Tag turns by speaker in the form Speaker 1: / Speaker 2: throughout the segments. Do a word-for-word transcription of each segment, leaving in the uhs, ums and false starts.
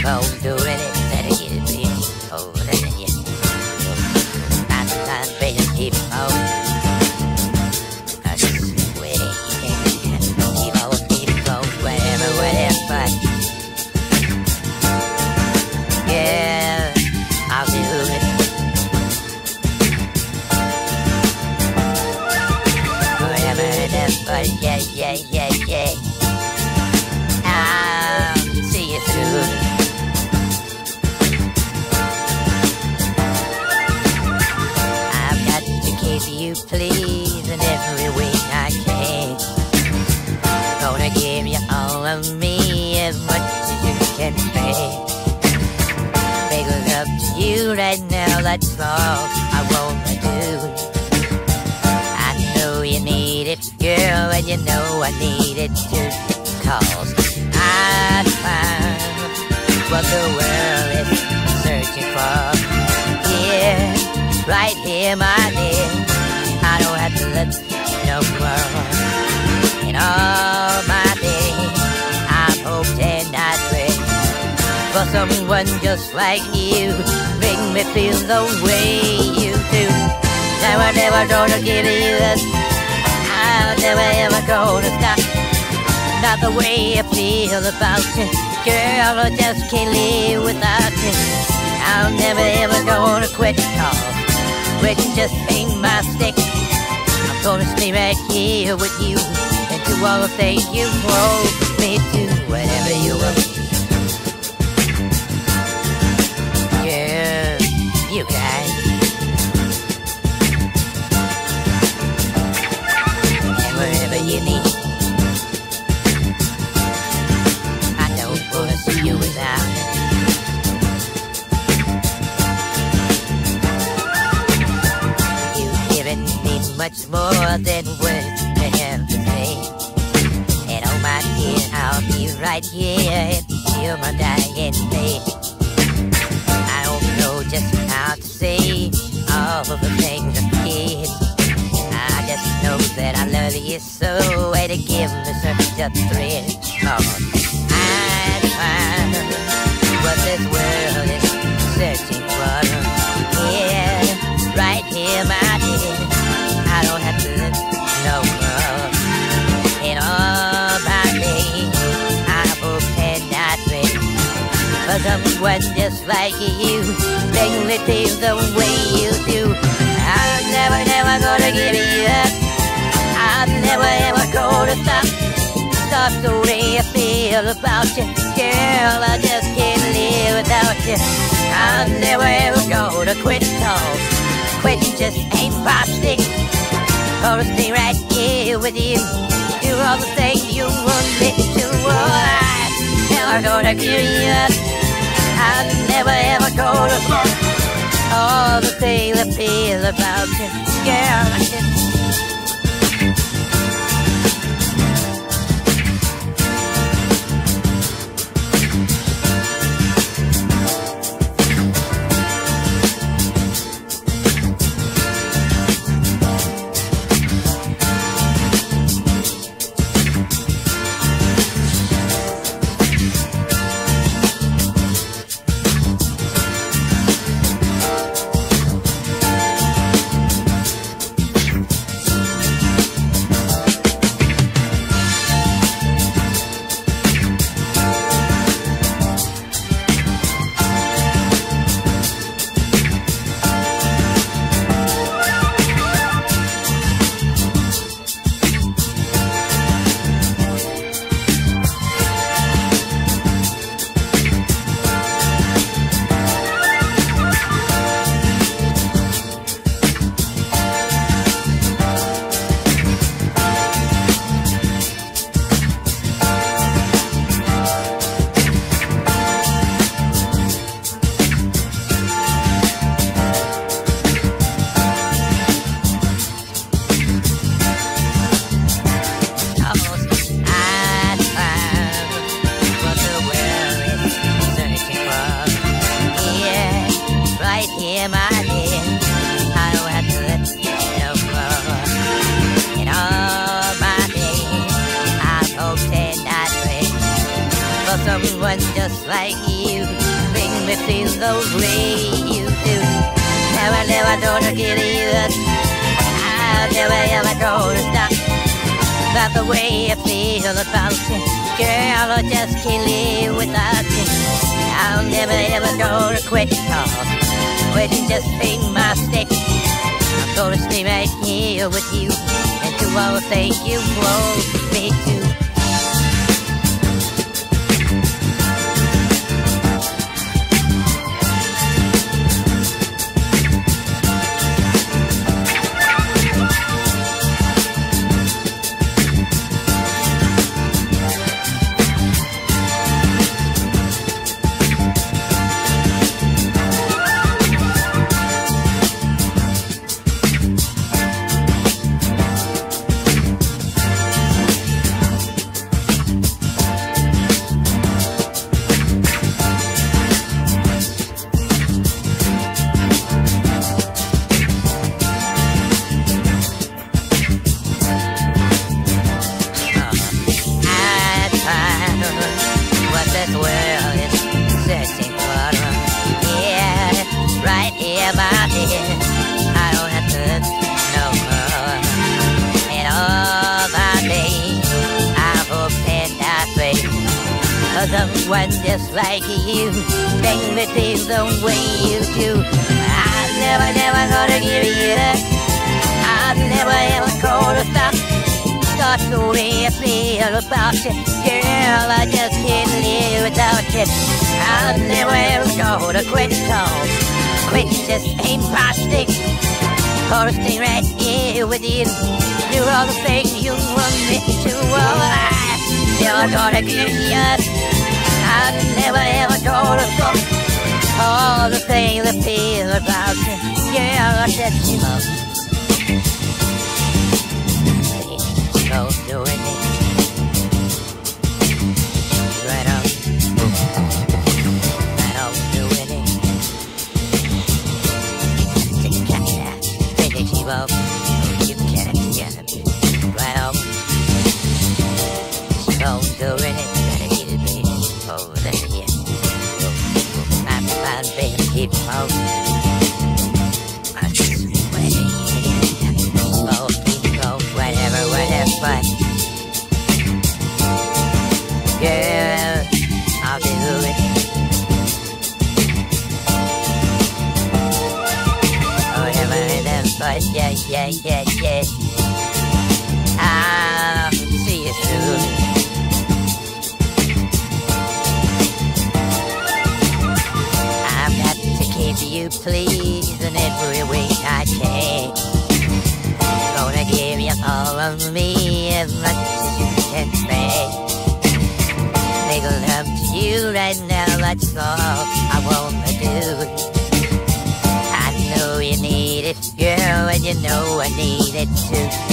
Speaker 1: on doing it, better get it real. Oh, listen, yeah. Time to time, baby, keep on. I just wait, keep on, keep on, whatever, whatever. Yeah, I'll do it. Whatever, whatever, yeah, yeah, yeah, yeah. I'll see you through. I've got to keep you pleased in every way I can. Gonna give you all of me as much as you can bear. Make it up to you right now, that's all I wanna do. I know you need it, girl, and you know I need it too. Cause I'd find what the world is searching for. Yeah, right here, my dear. I don't have to look no more. In all my days, I've hoped and I prayed for someone just like you, make me feel the way you do. Now I'm never gonna give you up. I'm never ever gonna stop. Not the way I feel about you, girl, I just can't live without you. I'm never ever gonna quit, cause quitting just ain't my stick. I'm gonna stay right here with you and do all the things you want me to, whatever you want. Girl, you got it. And wherever you need, you without it. You've given me much more than words can ever say. And oh my dear, I'll be right here until my dying day. I don't know just how to say all of the things I did. I just know that I love you so, and to give me such a thrill. Oh, what this world is searching for. Yeah, right here, my dear. I don't have to look no more. In all my days, I hope and I pray for someone just like you, make me feel the way you do. I'm never, never gonna give you up. I'm never, ever gonna stop. Stop the way I feel about you, girl, I just can't live without you. I'm never ever gonna quit, cause quitting just ain't my stick. Gonna stay right here with you, do all the things you want me to. I'm never gonna give you up. I'm never ever gonna stop. All the things I feel about you, girl, I just someone just like you. me feel those way you do. Never, never gonna get either. I'll never ever gonna stop. About the way I feel about you, girl, I just can't live without you. I'll never ever gonna quit, cause quitting just ain't my stick. I'm gonna stay right here with you and do all the things you want me to. Someone just like you make me feel the way you do. I'm never, never gonna give you up. I'm never ever gonna stop. That's the way I feel about you, girl. I just can't live without you. I'm never ever gonna quit, cause quit just ain't my stick. Gonna stay right here with you, do all the things you want me to. Oh, I'm never gonna give you up. I'm never ever gonna stop. All the things I feel about you, yeah, I said you love me. Go doing it right on, right on doing it. Take cat that, finish you up, you can't get it. Right on, go doing it. Oh, there he is. I'm found being keep home. I'm sweating. Oh, keep going, whatever, whatever. Girl, I'll do it. Whatever, whatever, yeah, yeah, yeah, yeah. I'll see you soon. You please in every way I can. Gonna give you all of me as much as you can stand. Make love to you right now, that's all I wanna do. I know you need it, girl, and you know I need it too.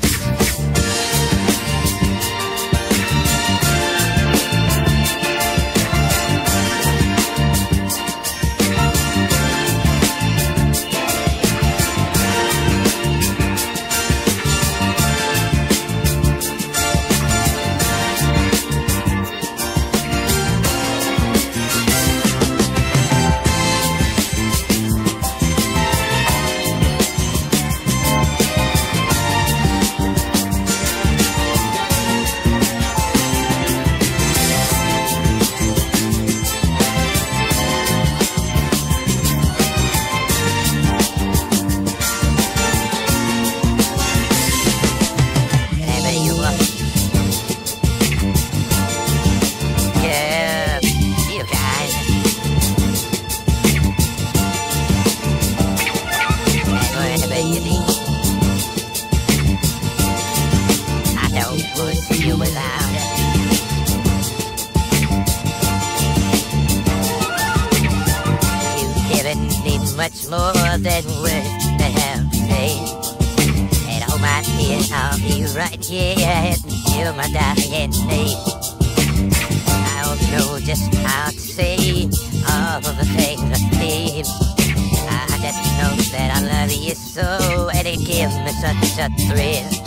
Speaker 1: Much more than words to have to say. And all my tears, I'll be right here until my dying day. I don't know just how to say all of the things I feel. I just know that I love you so, and it gives me such a thrill.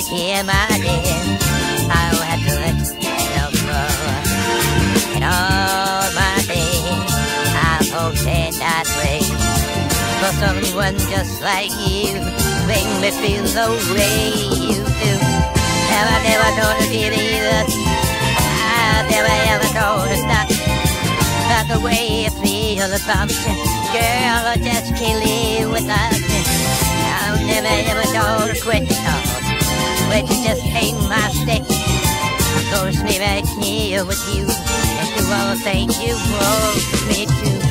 Speaker 1: here, my dear. I'll have to let you go. And all my days, I'll hold that way. For someone just like you, make me feel the way you do. Never, never gonna give you up. I've never ever gonna stop. Not the way you feel about you, girl, I just can't live without you. I'm never ever gonna quit, no, but you just ain't my stick. I'm gonna stay right here with you and do all the things you want me to.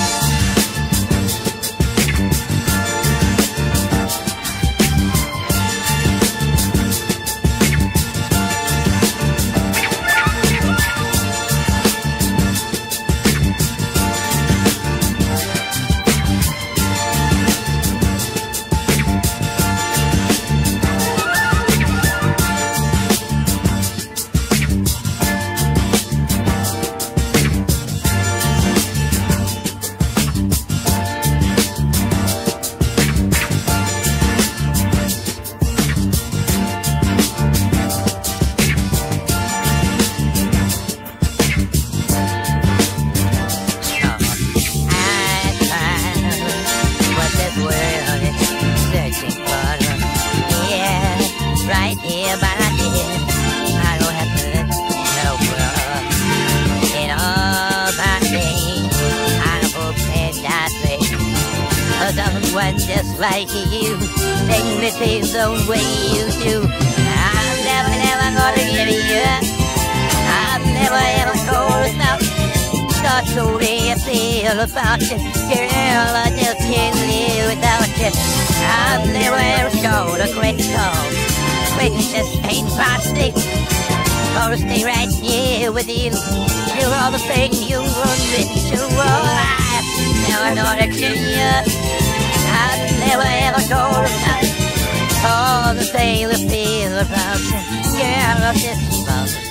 Speaker 1: Someone just like you, make me feel the way you do. I'm never, never gonna give you up. I'm never ever gonna stop. That's the way I feel about you, girl. I just can't live without you. I'm never ever gonna quit, cause quit just ain't my stick. Gonna stay right here with you, do all the things you want me to. Oh, I'm never gonna give you up. I'm never ever gonna stop. All the things I feel about you, girl, I just love it.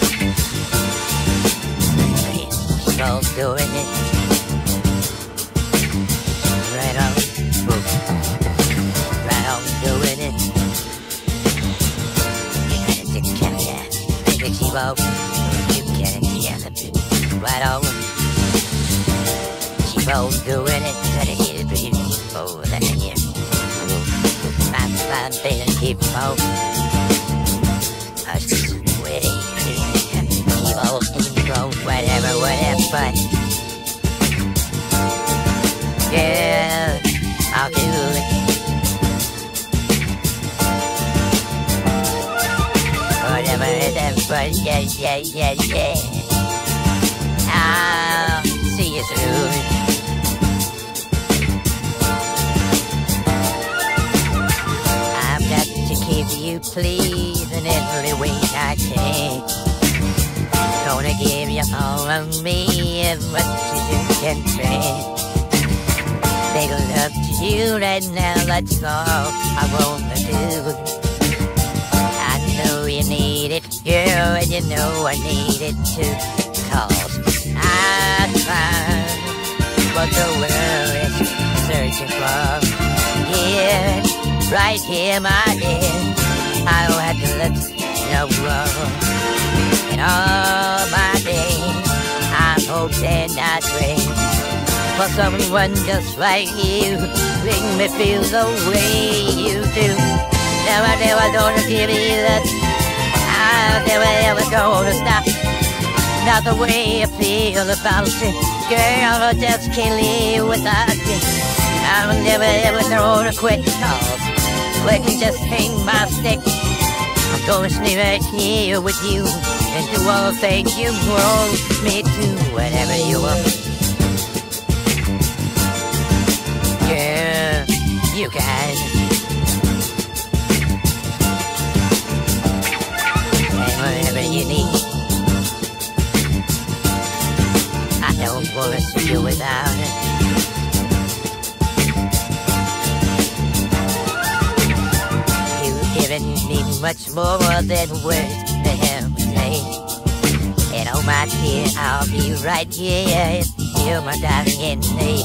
Speaker 1: Keep on doing it. Right on, boom. Right on doing it. You can, yeah. Make it keep on. You can, yeah. Right on. Keep on doing it. Let it hit it, baby. Oh, that here. My, my baby, keep on. I swear. Keep on, keep on, whatever, whatever, but yeah, I'll do it. Whatever, whatever, but yeah, yeah, yeah, yeah. I'll see you through. If you please in every way I can, gonna give you all of me and what you can stand. Make love to you right now, that's all I wanna do. I know you need it, girl, and you know I need it too. Cause I find what the world is searching for. Yeah, right here, my dear, I don't have to let no love. And all my days, I'm hoping I dream for someone just like you, make me feel the way you do. Never, never gonna give you that. I'm never ever gonna stop. Not the way I feel about you, girl, I just can't live without you. I'm never ever gonna quit, cause quitting just ain't my stick. I'm gonna stay right here with you and do all the things you want me to, whatever you want. Yeah, you can. And whatever you need, I don't wanna see you without it. Given me much more than words to ever say. And oh my dear, I'll be right here if you're my darling in need.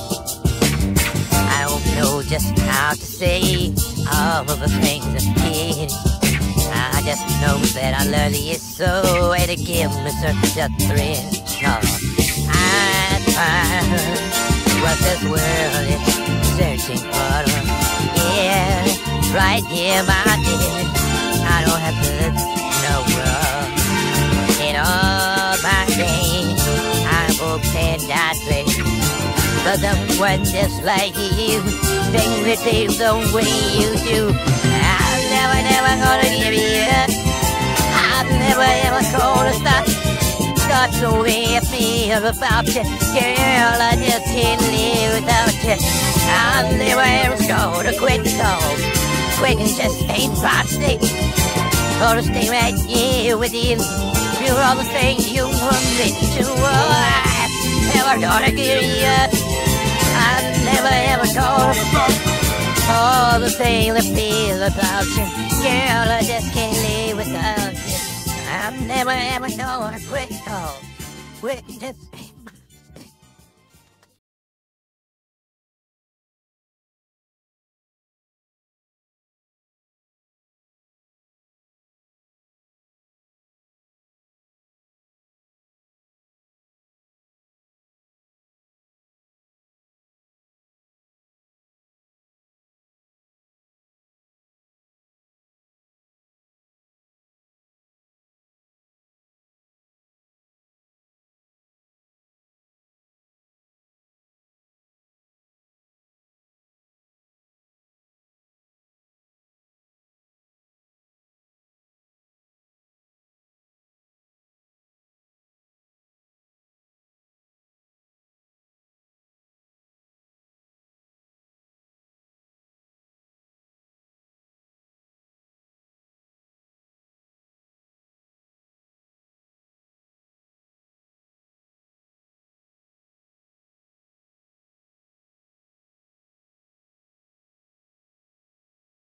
Speaker 1: I don't know just how to say all of the things I did. I just know that I love you so, and it gives me such a thrill. Oh, I find what this world is searching for. Yeah, right here, my dear. I don't have to look nowhere. In all my days, I hoped and I prayed for someone just like you, take me things the way you do. I'm never, never gonna give you up. I'm never, ever gonna stop. That's the way I feel about you, girl. I just can't live without you. I'm never, ever gonna quit, cause quitting just ain't possible. Gonna stay right here with you, do all the things you want me to. Oh, I'm never gonna give you up. I'm never ever gonna all the things I feel about you, girl. I just can't live without you. I'm never ever gonna quit, cause quit just